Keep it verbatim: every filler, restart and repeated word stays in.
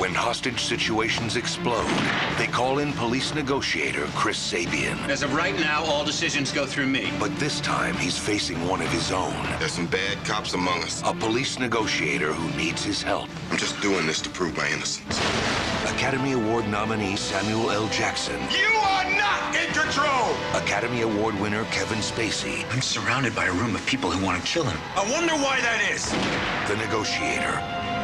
When hostage situations explode, they call in police negotiator Chris Sabian. As of right now, all decisions go through me. But this time, he's facing one of his own. There's some bad cops among us. A police negotiator who needs his help. I'm just doing this to prove my innocence. Academy Award nominee Samuel L. Jackson. You are not in control! Academy Award winner Kevin Spacey. I'm surrounded by a room of people who want to kill him. I wonder why that is. The Negotiator.